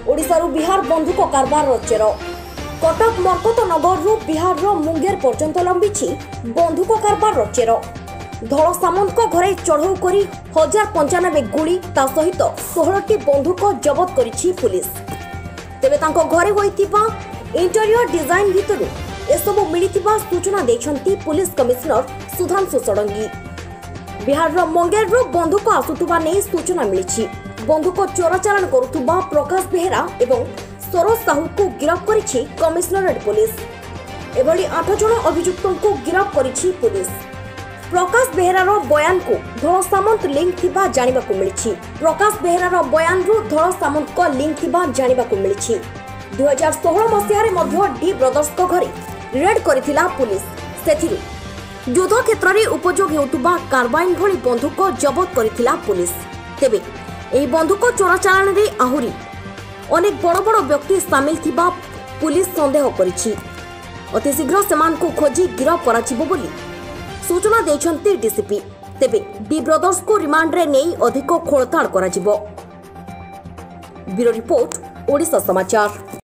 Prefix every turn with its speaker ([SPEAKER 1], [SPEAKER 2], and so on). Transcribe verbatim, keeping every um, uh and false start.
[SPEAKER 1] ओडिशारू बिहार बंधुक कारबार चेर कटक मरकत नगर बिहार मुंगेर पर्यंत लंबी बंधुक कारबार चेर धड़ सामंत घरे चढ़ऊ कर हजार पंचानबे गुड़ी ता सहित षोहटी बंधुक जबत करिछि पुलिस। तेबे तांको घरे होइतिबा इंटेरियर डिजाइन भितरु एसबु मिलितिबा सूचना दैछंती पुलिस कमिश्नर सुधांशु षडंगी। बिहार मंगेर बंधुक आसुतुबा नै सूचना मिलिछि। बंधुक चोराचालान करुतुबा प्रकाश बेहेरा एवं सरोज साहू को गिरफ्त करिछि कमिश्नरेट पुलिस। एभली आठ जन अभियुक्तों को गिरफ्त करिछि पुलिस। प्रकाश बेहेरार बयान को धड़ सामंत लिंक थिबा जानिबाकु मिलिछि। प्रकाश बेहेरार बयान रु धड़ सामंत को लिंक थिबा जानिबाकु मिलिछि। दो हज़ार सोलह मसीह रे मध्य डी ब्रदर्स को घरे रेड करिथिला पुलिस। सेथिरु युद्ध क्षेत्र में उपयोग हेउतुबा कार्बाइन भली बंधुक जबत करिथिला पुलिस। तेबे एही बंधुक चोराचालान रे आहुरी अनेक बड़ बड़ व्यक्ति सामिल थिबा पुलिस संदेह करिछि। अति शीघ्र सेमान को खोजी गिरफ्त कराजिबो बोली सूचना दैछंती डीसीपी। तेबे डी ब्रदर्स को रिमांड रे नेई अधिक खोलताड़ कराजिबो। ब्यूरो रिपोर्ट ओडिशा समाचार।